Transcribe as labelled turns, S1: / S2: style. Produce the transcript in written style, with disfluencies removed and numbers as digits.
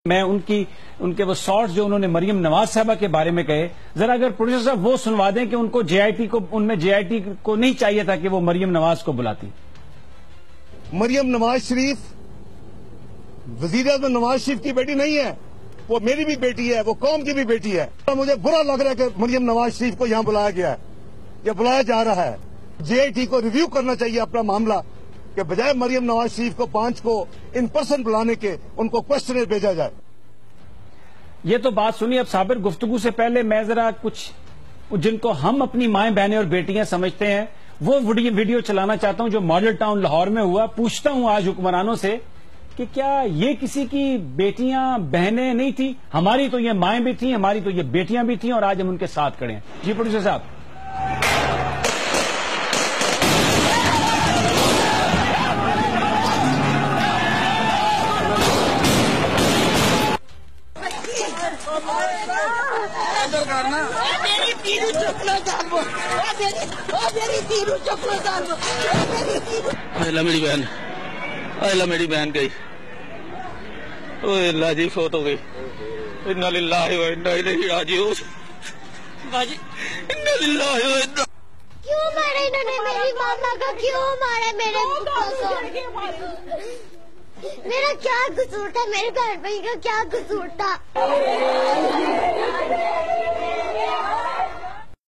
S1: मैं उनके वो शॉर्ट्स जो उन्होंने मरियम नवाज साहबा के बारे में कहे, जरा अगर प्रोड्यूसर साहब वो सुनवा दें कि उनको उनमें जेआईटी को नहीं चाहिए था कि वो मरियम नवाज को बुलाती।
S2: मरियम नवाज शरीफ वजीर-ए-आज़म नवाज शरीफ की बेटी नहीं है, वो मेरी भी बेटी है, वो कौम की भी बेटी है। तो मुझे बुरा लग रहा है कि मरियम नवाज शरीफ को यहाँ बुलाया गया है या बुलाया जा रहा है। जेआईटी को रिव्यू करना चाहिए अपना मामला कि बजाय मरियम नवाज शरीफ को 5 को इन पर्सन बुलाने के उनको क्वेश्चनर भेजा जाए।
S1: ये तो बात सुनी। अब साबिर, गुफ्तगू से पहले मैं जरा कुछ जिनको हम अपनी माएं बहनें और बेटियां समझते हैं वो वीडियो चलाना चाहता हूं जो मॉडल टाउन लाहौर में हुआ। पूछता हूं आज हुक्मरानों से कि क्या ये किसी की बेटियां बहनें नहीं थी? हमारी तो ये माएं भी थी, हमारी तो ये बेटियां भी थी और आज हम उनके साथ खड़े हैं। जी प्रोड्यूसर साहब।
S3: मेरी बहन, अल्लाह मेरी बहन गई, अल्लाह जी फौत हो गई। इन्ना लिल्लाहि व इन्ना इलैहि राजिऊन। बाजी इन्ना लिल्लाहि व इन्ना।
S4: क्यों मारे इन्होंने मेरी मामा को? क्यों मारे मेरे पुत्र को? मेरा क्या कसूर था? मेरे बहन भाई का क्या कसूर था?